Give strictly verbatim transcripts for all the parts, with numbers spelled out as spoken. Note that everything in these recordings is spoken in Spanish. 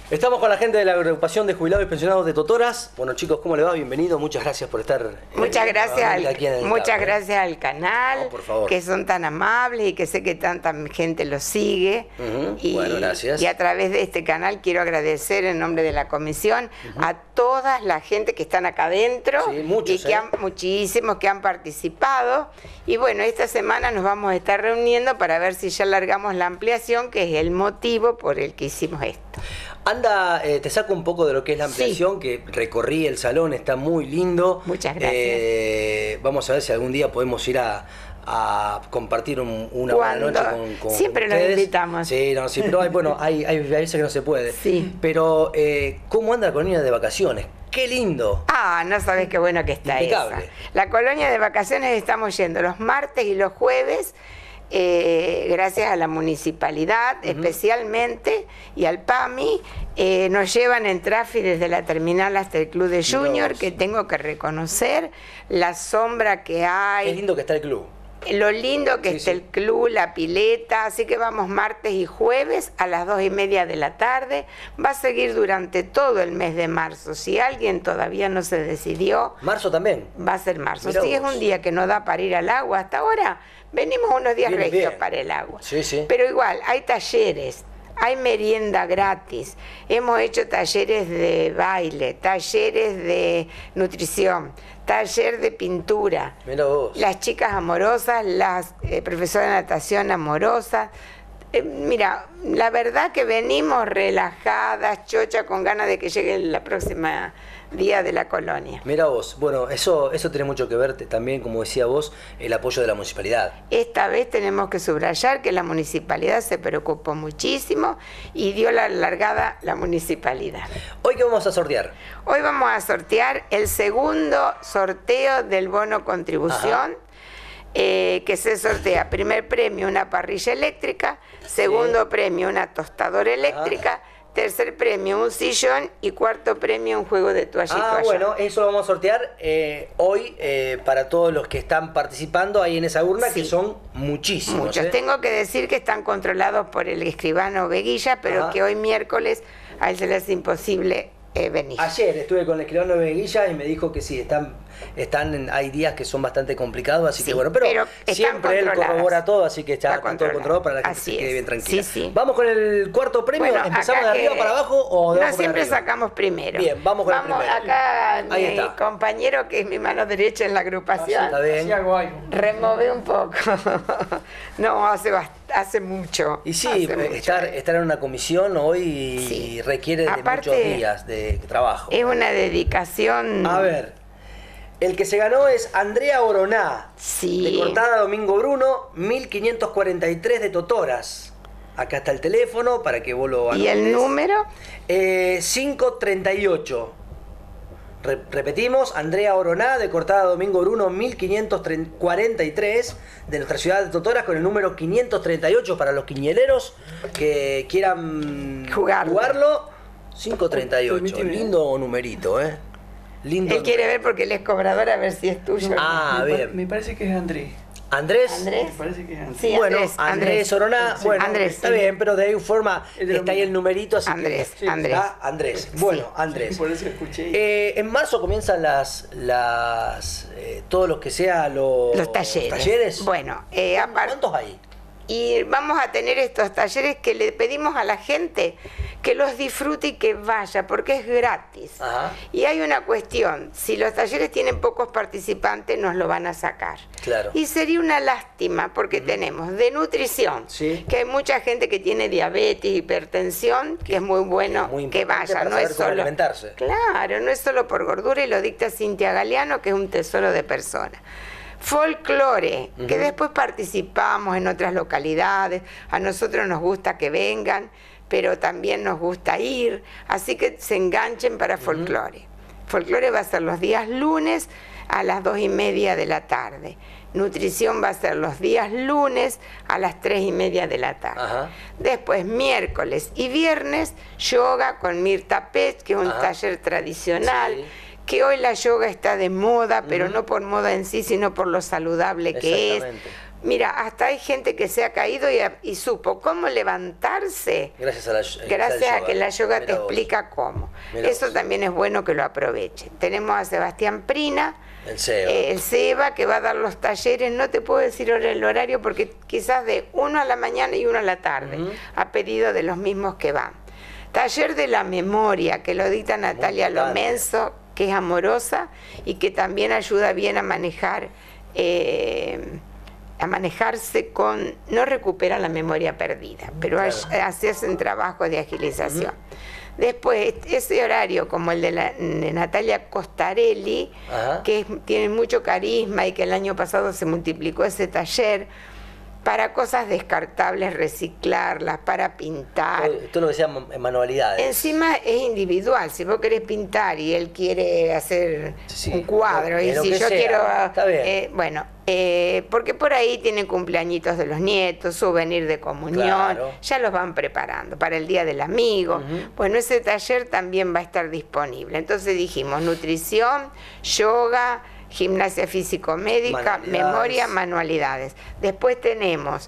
Estamos con la gente de la agrupación de jubilados y pensionados de Totoras. Bueno, chicos, ¿cómo le va? Bienvenido. Muchas gracias por estar. Muchas gracias al, aquí en el muchas cable. gracias al canal, No, por favor. que son tan amables y que sé que tanta gente los sigue. Uh-huh. y, Bueno, gracias. Y a través de este canal quiero agradecer en nombre de la comisión uh-huh. a toda la gente que están acá adentro sí, muchos, y que ¿eh? han, muchísimos que han participado. Y bueno, esta semana nos vamos a estar reuniendo para ver si ya largamos la ampliación, que es el motivo por el que hicimos esto. Anda, eh, te saco un poco de lo que es la ampliación, sí. que recorrí el salón, está muy lindo. Muchas gracias. Eh, vamos a ver si algún día podemos ir a, a compartir un, una buena noche con, con Siempre ustedes. Nos invitamos. Sí, no, sí, pero hay, bueno, hay, hay veces que no se puede. Sí. Pero, eh, ¿cómo anda la colonia de vacaciones? ¡Qué lindo! Ah, no sabés qué bueno que está Impecable. esa. La colonia de vacaciones estamos yendo los martes y los jueves, eh, gracias a la municipalidad uh-huh. especialmente y al P A M I, eh, nos llevan en Trafi desde la terminal hasta el Club de Junior, Dios. Que tengo que reconocer la sombra que hay. Qué lindo que está el club. Lo lindo que sí, está sí. el club, la pileta, así que vamos martes y jueves a las dos y media de la tarde. Va a seguir durante todo el mes de marzo. Si alguien todavía no se decidió... ¿Marzo también? Va a ser marzo. Mirá si vos. es un día que no da para ir al agua, hasta ahora venimos unos días bien, regios bien. para el agua. Sí, sí. Pero igual, hay talleres, hay merienda gratis, hemos hecho talleres de baile, talleres de nutrición, taller de pintura, Mirá vos. las chicas amorosas, las eh, profesoras de natación amorosas. Eh, mira, la verdad que venimos relajadas, chocha, con ganas de que llegue la próxima día de la colonia. Mira vos, bueno, eso, eso tiene mucho que ver también, como decía vos, el apoyo de la municipalidad. Esta vez tenemos que subrayar que la municipalidad se preocupó muchísimo y dio la largada la municipalidad. ¿Hoy qué vamos a sortear? Hoy vamos a sortear el segundo sorteo del bono contribución. Eh, que se sortea primer premio una parrilla eléctrica, segundo sí. premio una tostadora eléctrica, ah. tercer premio un sillón y cuarto premio un juego de toalla y Ah, toalla. bueno, eso lo vamos a sortear eh, hoy eh, para todos los que están participando ahí en esa urna, sí. que son muchísimos. Muchos. ¿eh? Tengo que decir que están controlados por el escribano Veguilla, pero ah. que hoy miércoles a él se le hace imposible eh, venir. Ayer estuve con el escribano Veguilla y me dijo que sí, están... Están en, hay días que son bastante complicados, así sí, que bueno, pero, pero siempre él corrobora todo, así que está, está todo controlado para la gente así se quede es. bien tranquila. Sí, sí. Vamos con el cuarto premio, bueno, ¿empezamos de arriba para abajo o de no, abajo siempre para arriba? Sacamos primero. Bien, vamos con vamos el primero. Acá Ahí mi está. compañero, que es mi mano derecha en la agrupación, está bien. Remové un poco. No, hace hace mucho. Y sí, estar, mucho. estar en una comisión hoy sí. requiere de Aparte, muchos días de trabajo. Es una dedicación... A ver... El que se ganó es Andrea Oroná, sí. de Cortada Domingo Bruno, mil quinientos cuarenta y tres de Totoras. Acá está el teléfono para que vos lo anotes. ¿Y el número? Eh, quinientos treinta y ocho. Re repetimos, Andrea Oroná, de Cortada Domingo Bruno, mil quinientos cuarenta y tres, de nuestra ciudad de Totoras, con el número quinientos treinta y ocho para los quiñeleros que quieran jugarlo. jugarlo. quinientos treinta y ocho, lindo numerito, ¿eh? Lindo. Él quiere ver porque él es cobrador, a ver si es tuyo. Ah, me, bien. Me parece que es Andrés. ¿Andrés? ¿Andrés? Me parece que es Andrés. Sí, bueno, Andrés, Andrés, Andrés Oroná, sí, bueno, Andrés, está sí. bien, pero de alguna forma está ahí el numerito, así Andrés, que... Andrés. Ah, Andrés. Bueno, sí. Andrés. Sí, por eso escuché. Eh, en marzo comienzan las, las eh, todos los que sea los, los talleres. talleres. Bueno, eh, ¿cuántos hay? Y vamos a tener estos talleres que le pedimos a la gente que los disfrute y que vaya, porque es gratis. Ajá. Y hay una cuestión, si los talleres tienen pocos participantes, nos lo van a sacar. Claro. Y sería una lástima, porque uh-huh. tenemos de nutrición, sí. que hay mucha gente que tiene diabetes, hipertensión, que, que es muy bueno que, muy que vaya. No es solo alimentarse. Claro, no es solo por gordura, y lo dicta Cintia Galeano, que es un tesoro de persona. Folclore, uh-huh. que después participamos en otras localidades, a nosotros nos gusta que vengan, pero también nos gusta ir, así que se enganchen para uh-huh. folclore. Folclore va a ser los días lunes a las dos y media de la tarde. Nutrición va a ser los días lunes a las tres y media de la tarde. Ajá. Después, miércoles y viernes, yoga con Mirta Pech, que es un Ajá. taller tradicional. Sí. Que hoy la yoga está de moda, pero uh-huh. no por moda en sí, sino por lo saludable que es, Mira, hasta hay gente que se ha caído y, y supo cómo levantarse. Gracias a la Gracias a que la yoga Mirá te vos. explica cómo. Mirá Eso vos. también es bueno que lo aprovechen. Tenemos a Sebastián Prina, El Seba. eh, el Seba, que va a dar los talleres. No te puedo decir ahora el horario porque quizás de uno a la mañana y uno a la tarde, Ujú. a pedido de los mismos que van. Taller de la memoria, que lo dicta Natalia importante. Lomenzo, que es amorosa y que también ayuda bien a manejar... Eh, a manejarse con, no recupera la memoria perdida, pero Claro. así hacen trabajo de agilización. Después, ese horario como el de, la, de Natalia Costarelli, Ajá. que es- tiene mucho carisma y que el año pasado se multiplicó ese taller, para cosas descartables, reciclarlas, para pintar. Todo, todo lo que sea ma- manualidades. Encima es individual, si vos querés pintar y él quiere hacer Sí, un cuadro, de y lo si que yo sea, quiero, está bien. eh, bueno, eh, porque por ahí tienen cumpleañitos de los nietos, souvenir de comunión, Claro. ya los van preparando para el Día del Amigo. Ujú. Bueno, ese taller también va a estar disponible. Entonces dijimos nutrición, yoga, gimnasia físico-médica, Manualidades. memoria, manualidades. Después tenemos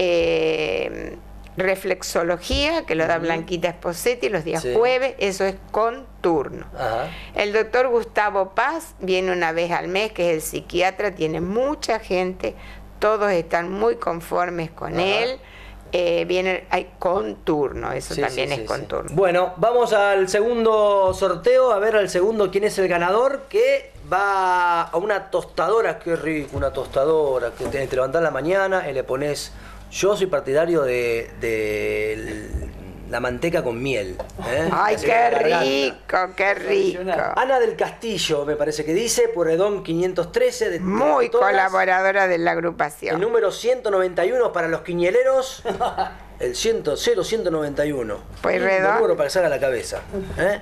eh, reflexología, que lo da Ujú. Blanquita Esposetti los días Sí. jueves, eso es con turno. Ajá. El doctor Gustavo Paz viene una vez al mes, que es el psiquiatra, tiene mucha gente, todos están muy conformes con Ajá. él. Eh, viene, hay con turno, eso Sí, también sí, es sí, con sí. turno. Bueno, vamos al segundo sorteo, a ver al segundo quién es el ganador, que va a una tostadora, qué rico, una tostadora, que te, te levantás en la mañana y le pones, yo soy partidario de, de el- la manteca con miel. ¿eh? Ay, Así qué que la garganta. rico, qué rico. Tradicional. Ana del Castillo, me parece que dice, Porredón quinientos trece. De, de Muy todas. colaboradora de la El agrupación. número ciento noventa y uno para los quiñeleros. El cien, cero ciento noventa y uno. Pues Lindo redondo. número para que salga a la cabeza. ¿eh?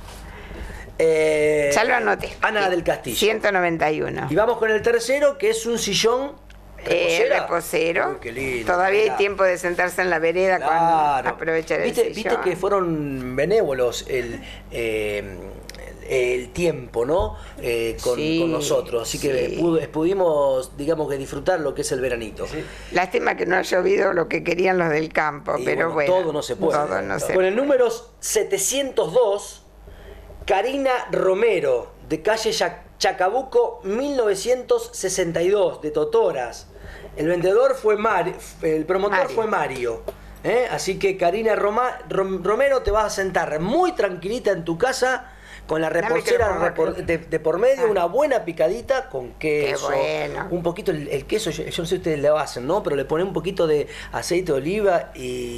Eh, Ya lo anoté. Ana del Castillo. ciento noventa y uno. Y vamos con el tercero, que es un sillón Eh, reposera. reposero. Uy, qué lindo. Todavía hay Mirá. tiempo de sentarse en la vereda Claro. con aprovechar el ¿Viste, sillón. viste que fueron benévolos el, eh, el tiempo, ¿no? Eh, con, Sí, con nosotros. Así que sí. pudo- pudimos, digamos que disfrutar lo que es el veranito. Lástima que no ha llovido lo que querían los del campo, Y pero bueno, todo no se puede. todo no se Con el número setecientos dos, Karina Romero, de calle Chac- Chacabuco, mil novecientos sesenta y dos, de Totoras. El vendedor fue Mario, el promotor Mario. fue Mario. ¿eh? Así que Karina Roma- Rom- Romero, te vas a sentar muy tranquilita en tu casa, con la Dame que lo reposera ponga repor- aquí. de, de por medio, Ah. una buena picadita con queso, bueno. un poquito el, el queso, yo, yo no sé si ustedes lo hacen, ¿no? Pero le ponen un poquito de aceite de oliva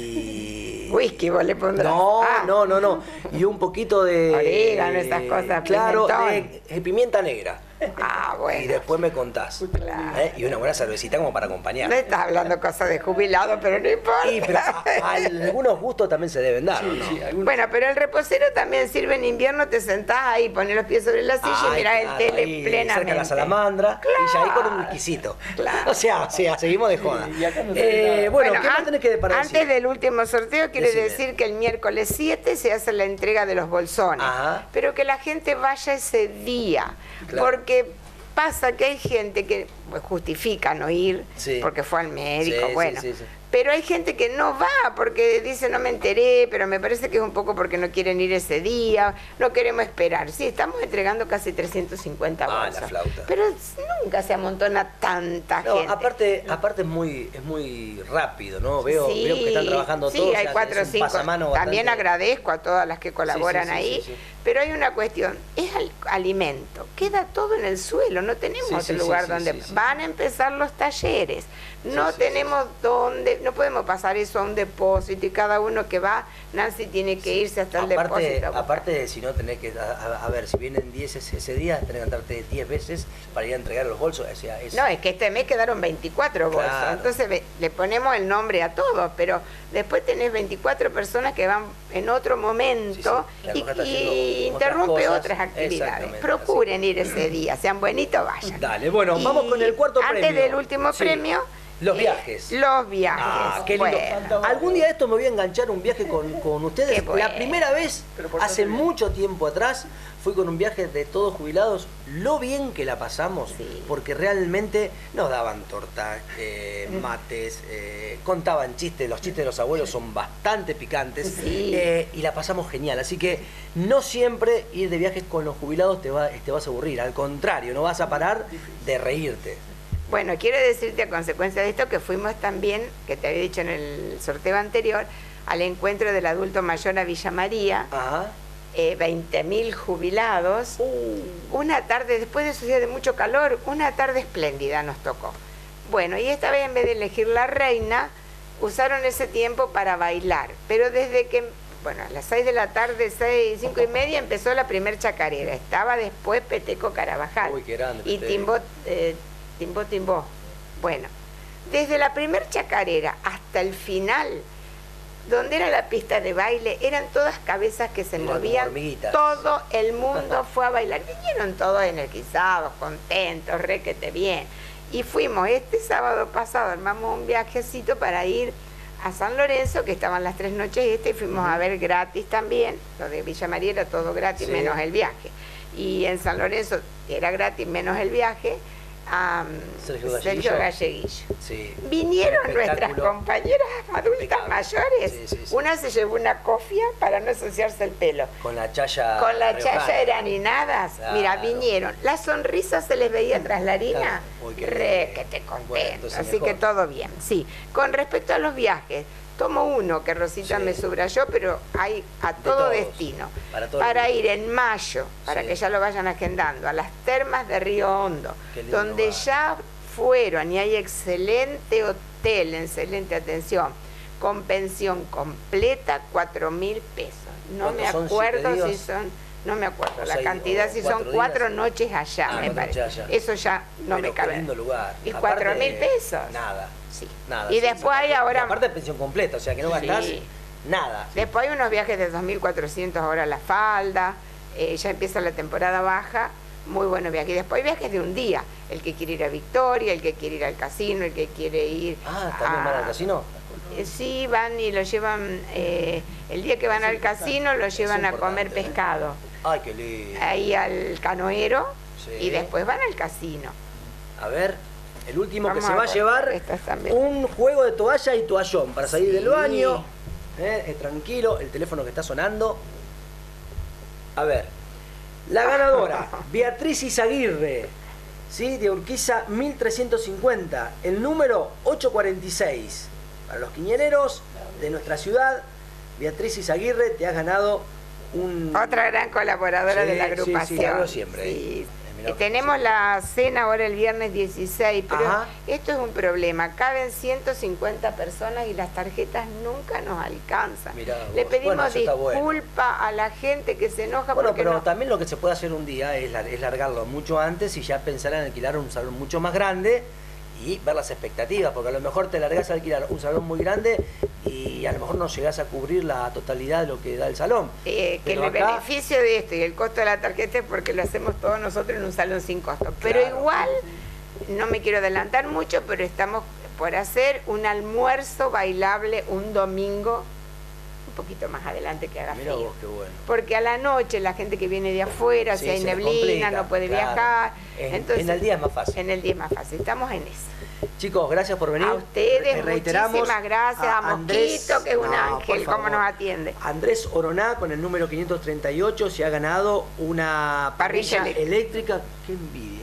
y... Whisky vos le pondrás. No, Ah. no, no, no. Y un poquito de... Orégano, esas cosas, Claro, pimentón. de, de pimienta negra. Ah, Y bueno. después me contás. Claro. ¿eh? Y una buena cervecita como para acompañar. No estás hablando cosas de jubilado, pero no importa. Y, pero a- a algunos gustos también se deben dar, ¿o ¿no? Sí, algunos- Bueno, pero el reposero también sirve en invierno, te sentás ahí, pones los pies sobre la silla y Ay, mirás claro, el tele ahí, plenamente. cerca de la salamandra y ya ahí con un Claro. whiskycito. Claro. O sea, o sea, seguimos de joda. y acá no Eh, tenés nada. bueno, ¿qué an- más tenés que para antes decir? del último sorteo, quiere Decime. decir que el miércoles siete se hace la entrega de los bolsones. Ajá. Pero que la gente vaya ese día. Claro. Porque pasa que hay gente que pues, justifica no ir Sí. porque fue al médico, Sí, bueno. sí, sí, sí. Pero hay gente que no va porque dice no me enteré, pero me parece que es un poco porque no quieren ir ese día, no queremos esperar. Sí, estamos entregando casi trescientos cincuenta Ah, la bolsas. flauta. Pero nunca se amontona tanta No, gente. aparte, aparte es muy, es muy rápido, ¿no? Veo, Sí, veo que están trabajando sí, todos. hay o sea, cuatro o es un cinco. pasamano También bastante- agradezco a todas las que colaboran Sí, sí, sí, ahí, sí, sí. pero hay una cuestión, es al- alimento, queda todo en el suelo, no tenemos Sí, otro sí, sí, lugar sí, donde sí, sí. van a empezar los talleres, no sí, tenemos donde, no podemos pasar eso a un depósito y cada uno que va, Nancy tiene que irse hasta el Aparte, depósito. a buscar. aparte de si no tenés que, a, a- a ver, si vienen diez ese, ese día, tenés que levantarte diez veces para ir a entregar los bolsos. O sea, es, No, es que este mes quedaron veinticuatro bolsos, Claro. entonces ve- le ponemos el nombre a todos, pero después tenés veinticuatro personas que van en otro momento Sí, sí, la y, cosa está y haciendo otras interrumpe cosas. otras actividades. Exactamente, Procuren ir ese día, sean bonitos, vayan. Dale, bueno, Y vamos con el cuarto antes premio. del último Sí. premio, Los Eh, viajes. Los viajes. Ah, qué lindo. Bueno. Algún día de esto me voy a enganchar un viaje con, con ustedes. Qué bueno. La primera vez, hace mucho tiempo atrás, fui con un viaje de todos jubilados. Lo bien que la pasamos, Sí. porque realmente nos daban torta, eh, mates, eh, contaban chistes. Los chistes de los abuelos son bastante picantes. Sí. eh, y la pasamos genial. Así que no siempre ir de viajes con los jubilados te, va, te vas a aburrir. Al contrario, no vas a parar de reírte. Bueno, quiero decirte a consecuencia de esto que fuimos también, que te había dicho en el sorteo anterior, al encuentro del adulto mayor a Villa María, Ajá. eh, veinte mil jubilados. Uh. Una tarde, después de esos días de mucho calor, una tarde espléndida nos tocó. Bueno, y esta vez en vez de elegir la reina, usaron ese tiempo para bailar. Pero desde que, bueno, a las seis de la tarde, seis, cinco y media, empezó la primer chacarera. Estaba después Peteco Carabajal. Uy, qué grande, Y Peteco. Timbó, eh, Timbó, Timbó. Bueno, desde la primer chacarera hasta el final, donde era la pista de baile, eran todas cabezas que se Eran como movían. hormiguitas. Todo el mundo fue a bailar. Vinieron todos energizados, contentos, requete bien. Y fuimos este sábado pasado, armamos un viajecito para ir a San Lorenzo, que estaban las tres noches este, y fuimos a ver gratis también. Lo de Villa María era todo gratis, Sí. menos el viaje. Y en San Lorenzo era gratis, menos el viaje, a Sergio Galleguillo. Sergio Galleguillo. Sí. Vinieron Un nuestras espectáculo compañeras adultas impecable. mayores. Sí, sí, sí. Una se llevó una cofia para no ensuciarse el pelo. Con la chaya. Con la riojana. chaya eraninadas. Claro. Mira, vinieron. La sonrisa se les veía tras la harina. Claro. Uy, qué Re bien. que te Bueno, contento. entonces Así mejor. que todo bien. Sí. Con respecto a los viajes, tomo uno que Rosita Sí. me subrayó, pero hay a todo todos. destino. Para todo Para el mundo. ir en mayo, para Sí. que ya lo vayan agendando, a las termas de Río Hondo, Qué lindo donde lugar. ya fueron y hay excelente hotel, excelente atención, con pensión completa, cuatro mil pesos. No ¿Cuántos me son? acuerdo ¿Siete si días? son, no me acuerdo O la seis, cantidad, o si cuatro son cuatro días. noches allá, Ah, me cuatro parece. noches allá. Eso ya no Pero me qué cabe. lindo lugar. Y Aparte, cuatro mil pesos. Nada. Sí. Nada. Y sí, después hay aparte- ahora, Aparte de pensión completa, o sea que no gastás Sí. nada. después hay unos viajes de dos mil cuatrocientos ahora a La Falda, eh, ya empieza la temporada baja, muy buenos viajes. Y después hay viajes de un día, el que quiere ir a Victoria, el que quiere ir al casino, el que quiere ir Ah, ¿también a- van al casino? Eh, Sí, van y lo llevan, eh, el día que van al casino lo llevan a comer importante, ¿eh? pescado, Ay, qué lindo. ahí al canoero, Sí. y después van al casino. A ver, el último Vamos que se a va a ver, llevar estas también. un juego de toalla y toallón para salir Sí. del baño. Eh, eh, tranquilo, el teléfono que está sonando. A ver, la ganadora, Beatriz Izaguirre, ¿sí? De Urquiza mil trescientos cincuenta, el número ochocientos cuarenta y seis. Para los quiñereros de nuestra ciudad, Beatriz Izaguirre, te has ganado un... Otra gran colaboradora Sí, de la sí, sí, agrupación. la veo siempre ahí. Sí. Eh, mirá, Y tenemos sí. la cena ahora el viernes dieciséis, pero Ajá. esto es un problema. Caben ciento cincuenta personas y las tarjetas nunca nos alcanzan. Mirá Le vos. pedimos Bueno, eso está bueno. disculpa a la gente que se enoja Bueno, porque pero no... también lo que se puede hacer un día es, lar- es largarlo mucho antes y ya pensar en alquilar un salón mucho más grande y ver las expectativas, porque a lo mejor te largás a alquilar un salón muy grande y a lo mejor no llegás a cubrir la totalidad de lo que da el salón. Eh, que Pero el acá- beneficio de esto y el costo de la tarjeta es porque lo hacemos todos nosotros en un salón sin costo. Pero Claro. igual, no me quiero adelantar mucho, pero estamos por hacer un almuerzo bailable un domingo, un poquito más adelante que haga Mirá frío. vos, qué bueno. Porque a la noche la gente que viene de afuera, Sí, si hay se les neblina, complica, no puede claro. viajar. En- Entonces, en el día es más fácil. En el día es más fácil. Estamos en eso. Chicos, gracias por venir. A ustedes, Eh, reiteramos muchísimas gracias. A, Andrés- Mosquito, que es un No, ángel, por cómo favor. nos atiende. Andrés Oroná, con el número quinientos treinta y ocho, se ha ganado una Parrilla parrilla eléctrica. ¡Qué envidia!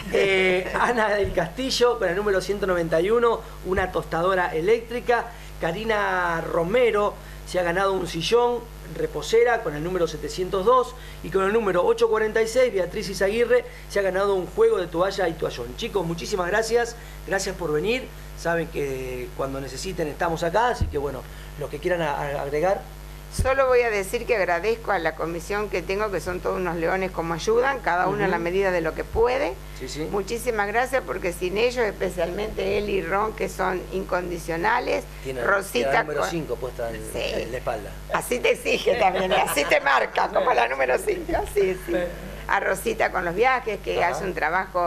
Eh, Ana del Castillo, con el número ciento noventa y uno, una tostadora eléctrica. Karina Romero se ha ganado un sillón reposera con el número setecientos dos. Y con el número ochocientos cuarenta y seis, Beatriz Izaguirre se ha ganado un juego de toalla y toallón. Chicos, muchísimas gracias. Gracias por venir. Saben que cuando necesiten estamos acá, así que bueno, los que quieran a- a- agregar. Solo voy a decir que agradezco a la comisión que tengo, que son todos unos leones como ayudan, cada uno Ujú. a la medida de lo que puede. Sí, sí. Muchísimas gracias, porque sin ellos, especialmente él y Ron, que son incondicionales, Tiene, tiene Rosita... la número con- cinco puesta en, Sí. en la espalda. Así te exige también, y así te marca, como la número cinco. Sí, sí. A Rosita con los viajes, que Ajá. hace un trabajo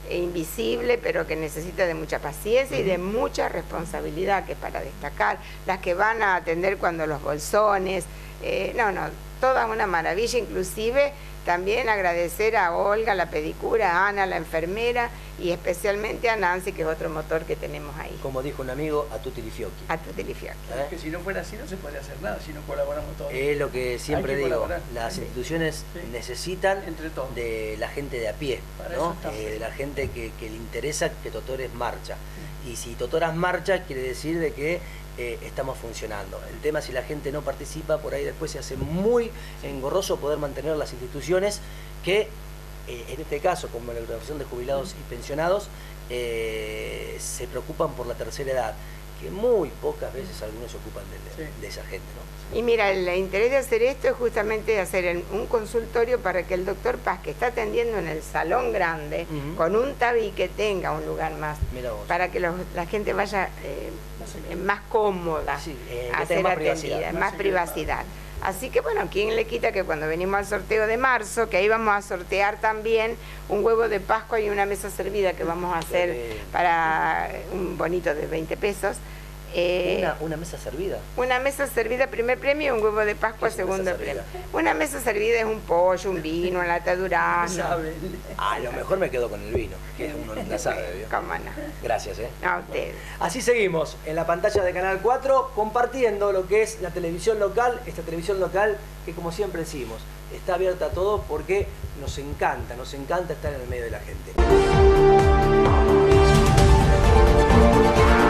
e invisible, pero que necesita de mucha paciencia y de mucha responsabilidad, que es para destacar, las que van a atender cuando los bolsones, eh, no, no, toda una maravilla, inclusive también agradecer a Olga, la pedicura, a Ana, la enfermera, y especialmente a Nancy, que es otro motor que tenemos ahí. Como dijo un amigo, a tutti li fiocchi. A tutti li fiocchi. ¿Eh? Que si no fuera así no se podría hacer nada, si no colaboramos todos. Es lo que siempre Hay que digo, colaborar. las Sí. instituciones Sí. necesitan Entre todos. de la gente de a pie, Para ¿no? eso estamos. Eh, de la gente que, que le interesa que Totores marcha. Y si Totoras marcha, quiere decir de que eh, estamos funcionando. El tema, si la gente no participa, por ahí después se hace muy engorroso poder mantener las instituciones que, eh, en este caso, como la agrupación de jubilados y pensionados, eh, se preocupan por la tercera edad, que muy pocas veces algunos se ocupan de, Sí. de esa gente, ¿no? Y mira, el interés de hacer esto es justamente hacer el- un consultorio para que el doctor Paz, que está atendiendo en el salón grande, Ujú. con un tabique, tenga un lugar más, Mira vos. para que los- la gente vaya eh, más cómoda Sí, eh, que a tenga ser más atendida, privacidad. más Más privacidad. Así que bueno, ¿quién le quita que cuando venimos al sorteo de marzo, que ahí vamos a sortear también un huevo de Pascua y una mesa servida que vamos a hacer Qué lindo. para un bonito de veinte pesos? Eh, Una, una mesa servida. Una mesa servida, primer premio, y un huevo de Pascua, ¿Qué es una segundo mesa premio. servida? Una mesa servida es un pollo, un vino, una lata de durazno. Sabe. A lo mejor me quedo con el vino, que uno nunca sabe, ¿vio? ¿Cómo no? Gracias, ¿eh? A ustedes. Así seguimos en la pantalla de Canal cuatro compartiendo lo que es la televisión local, esta televisión local que, como siempre decimos, está abierta a todo porque nos encanta, nos encanta estar en el medio de la gente.